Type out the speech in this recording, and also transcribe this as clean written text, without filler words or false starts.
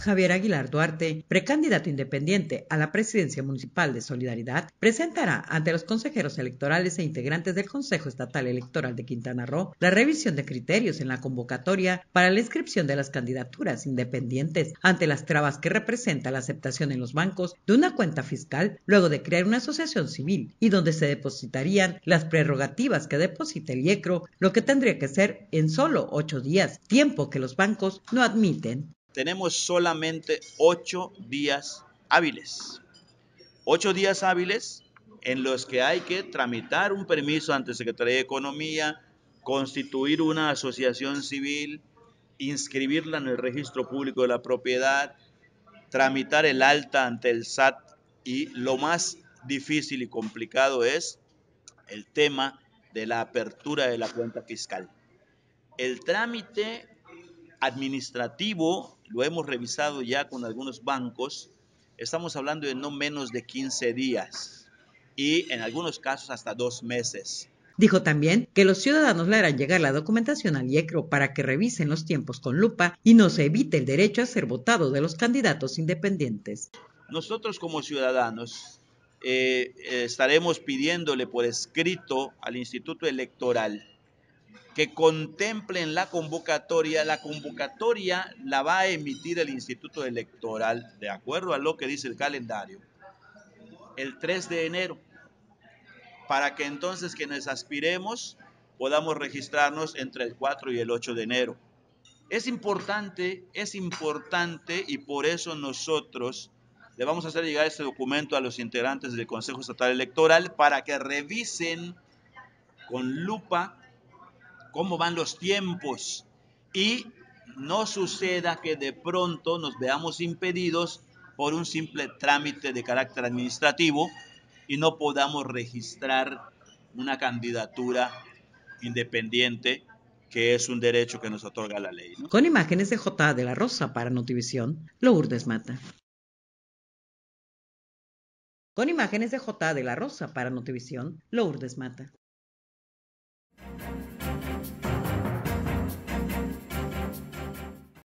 Javier Aguilar Duarte, precandidato independiente a la presidencia municipal de Solidaridad, presentará ante los consejeros electorales e integrantes del Consejo Estatal Electoral de Quintana Roo la revisión de criterios en la convocatoria para la inscripción de las candidaturas independientes ante las trabas que representa la aceptación en los bancos de una cuenta fiscal luego de crear una asociación civil y donde se depositarían las prerrogativas que deposita el IECRO, lo que tendría que ser en solo 8 días, tiempo que los bancos no admiten. Tenemos solamente 8 días hábiles. 8 días hábiles en los que hay que tramitar un permiso ante Secretaría de Economía, constituir una asociación civil, inscribirla en el registro público de la propiedad, tramitar el alta ante el SAT y lo más difícil y complicado es el tema de la apertura de la cuenta fiscal. El trámite administrativo lo hemos revisado ya con algunos bancos, estamos hablando de no menos de 15 días y en algunos casos hasta 2 meses. Dijo también que los ciudadanos le harán llegar la documentación al IECRO para que revisen los tiempos con lupa y no se evite el derecho a ser votado de los candidatos independientes. Nosotros como ciudadanos estaremos pidiéndole por escrito al Instituto Electoral que contemplen la convocatoria la va a emitir el Instituto Electoral, de acuerdo a lo que dice el calendario, el 3 de enero, para que entonces quienes aspiremos podamos registrarnos entre el 4 y el 8 de enero. Es importante y por eso nosotros le vamos a hacer llegar este documento a los integrantes del Consejo Estatal Electoral para que revisen con lupa cómo van los tiempos y no suceda que de pronto nos veamos impedidos por un simple trámite de carácter administrativo y no podamos registrar una candidatura independiente, que es un derecho que nos otorga la ley, ¿no? Con imágenes de J. de la Rosa para Notivisión, Lourdes Mata. Con imágenes de J. de la Rosa para Notivisión, Lourdes Mata.